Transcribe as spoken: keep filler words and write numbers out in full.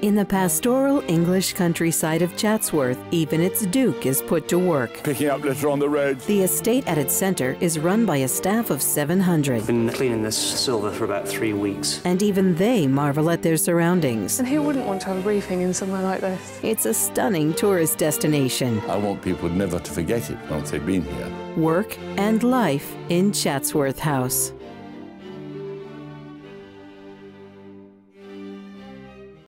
In the pastoral English countryside of Chatsworth, even its duke is put to work. Picking up litter on the road. The estate at its centre is run by a staff of seven hundred. I've been cleaning this silver for about three weeks. And even they marvel at their surroundings. And who wouldn't want to have a briefing in somewhere like this? It's a stunning tourist destination. I want people never to forget it once they've been here. Work and life in Chatsworth House.